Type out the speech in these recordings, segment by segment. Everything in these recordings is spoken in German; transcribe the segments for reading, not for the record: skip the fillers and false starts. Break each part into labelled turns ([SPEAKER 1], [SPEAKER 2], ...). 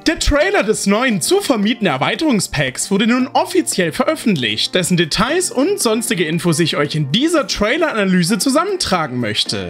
[SPEAKER 1] Der Trailer des neuen zu vermietenden Erweiterungspacks wurde nun offiziell veröffentlicht, dessen Details und sonstige Infos ich euch in dieser Trailer-Analyse zusammentragen möchte.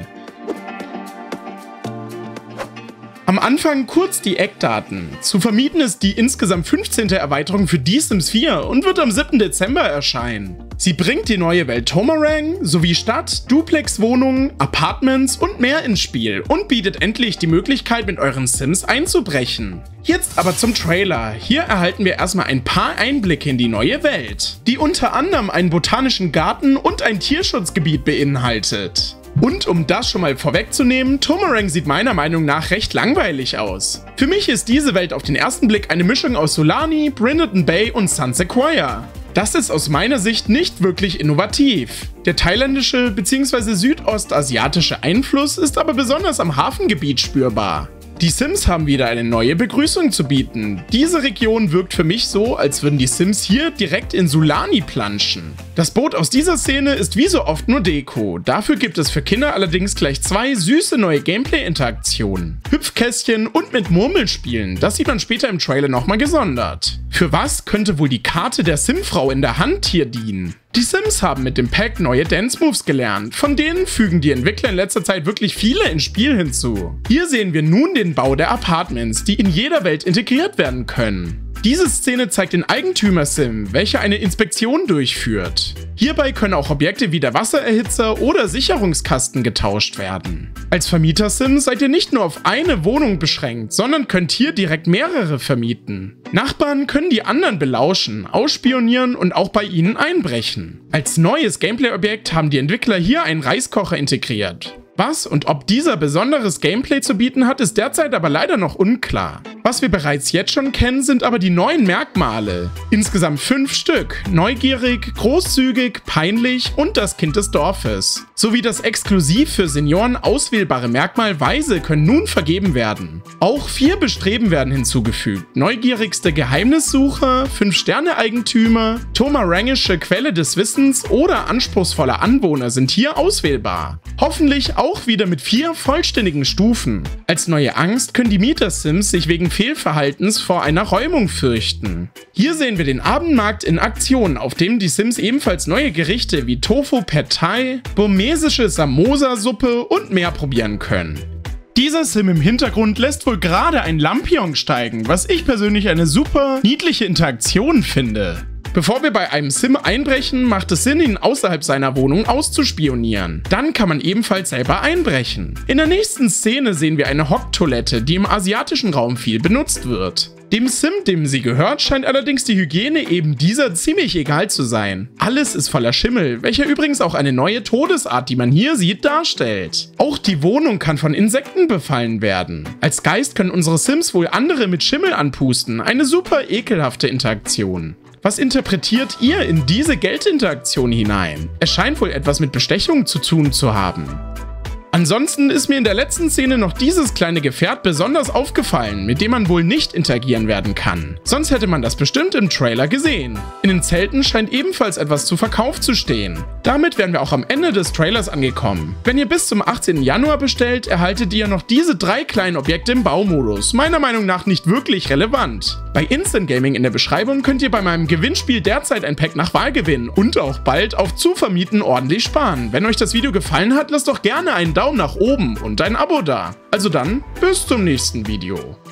[SPEAKER 1] Am Anfang kurz die Eckdaten. Zu vermieten ist die insgesamt 15. Erweiterung für Die Sims 4 und wird am 7. Dezember erscheinen. Sie bringt die neue Welt Tomarang sowie Stadt, Duplex-Wohnungen, Apartments und mehr ins Spiel und bietet endlich die Möglichkeit, mit euren Sims einzubrechen. Jetzt aber zum Trailer. Hier erhalten wir erstmal ein paar Einblicke in die neue Welt, die unter anderem einen botanischen Garten und ein Tierschutzgebiet beinhaltet. Und um das schon mal vorwegzunehmen, Tomarang sieht meiner Meinung nach recht langweilig aus. Für mich ist diese Welt auf den ersten Blick eine Mischung aus Solani, Brindleton Bay und Sun Sequoia. Das ist aus meiner Sicht nicht wirklich innovativ. Der thailändische bzw. südostasiatische Einfluss ist aber besonders am Hafengebiet spürbar. Die Sims haben wieder eine neue Begrüßung zu bieten. Diese Region wirkt für mich so, als würden die Sims hier direkt in Sulani planschen. Das Boot aus dieser Szene ist wie so oft nur Deko. Dafür gibt es für Kinder allerdings gleich zwei süße neue Gameplay-Interaktionen. Hüpfkästchen und mit Murmelspielen. Das sieht man später im Trailer nochmal gesondert. Für was könnte wohl die Karte der Simfrau in der Hand hier dienen? Die Sims haben mit dem Pack neue Dance Moves gelernt, von denen fügen die Entwickler in letzter Zeit wirklich viele ins Spiel hinzu. Hier sehen wir nun den Bau der Apartments, die in jeder Welt integriert werden können. Diese Szene zeigt den Eigentümer-Sim, welcher eine Inspektion durchführt. Hierbei können auch Objekte wie der Wassererhitzer oder Sicherungskasten getauscht werden. Als Vermieter-Sim seid ihr nicht nur auf eine Wohnung beschränkt, sondern könnt hier direkt mehrere vermieten. Nachbarn können die anderen belauschen, ausspionieren und auch bei ihnen einbrechen. Als neues Gameplay-Objekt haben die Entwickler hier einen Reiskocher integriert. Was und ob dieser besonderes Gameplay zu bieten hat, ist derzeit aber leider noch unklar. Was wir bereits jetzt schon kennen, sind aber die neuen Merkmale. Insgesamt 5 Stück. Neugierig, großzügig, peinlich und das Kind des Dorfes. Sowie das exklusiv für Senioren auswählbare Merkmal Weise können nun vergeben werden. Auch 4 Bestreben werden hinzugefügt. Neugierigste Geheimnissucher, 5-Sterne-Eigentümer, tomarangische Quelle des Wissens oder anspruchsvoller Anwohner sind hier auswählbar. Hoffentlich auch wieder mit 4 vollständigen Stufen. Als neue Angst können die Mieter-Sims sich wegen Fehlverhaltens vor einer Räumung fürchten. Hier sehen wir den Abendmarkt in Aktion, auf dem die Sims ebenfalls neue Gerichte wie Tofu Pad Thai, burmesische Samosa-Suppe und mehr probieren können. Dieser Sim im Hintergrund lässt wohl gerade ein Lampion steigen, was ich persönlich eine super niedliche Interaktion finde. Bevor wir bei einem Sim einbrechen, macht es Sinn, ihn außerhalb seiner Wohnung auszuspionieren. Dann kann man ebenfalls selber einbrechen. In der nächsten Szene sehen wir eine Hocktoilette, die im asiatischen Raum viel benutzt wird. Dem Sim, dem sie gehört, scheint allerdings die Hygiene eben dieser ziemlich egal zu sein. Alles ist voller Schimmel, welcher übrigens auch eine neue Todesart, die man hier sieht, darstellt. Auch die Wohnung kann von Insekten befallen werden. Als Geist können unsere Sims wohl andere mit Schimmel anpusten, eine super ekelhafte Interaktion. Was interpretiert ihr in diese Geldinteraktion hinein? Es scheint wohl etwas mit Bestechung zu tun zu haben. Ansonsten ist mir in der letzten Szene noch dieses kleine Gefährt besonders aufgefallen, mit dem man wohl nicht interagieren werden kann. Sonst hätte man das bestimmt im Trailer gesehen. In den Zelten scheint ebenfalls etwas zu Verkauf zu stehen. Damit wären wir auch am Ende des Trailers angekommen. Wenn ihr bis zum 18. Januar bestellt, erhaltet ihr noch diese 3 kleinen Objekte im Baumodus. Meiner Meinung nach nicht wirklich relevant. Bei Instant Gaming in der Beschreibung könnt ihr bei meinem Gewinnspiel derzeit ein Pack nach Wahl gewinnen und auch bald auf zu vermieten ordentlich sparen. Wenn euch das Video gefallen hat, lasst doch gerne einen Daumen nach oben und ein Abo da. Also dann, bis zum nächsten Video.